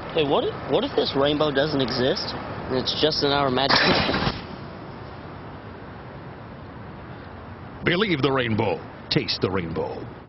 Hey, what if this rainbow doesn't exist and it's just in our imagination? Believe the rainbow. Taste the rainbow.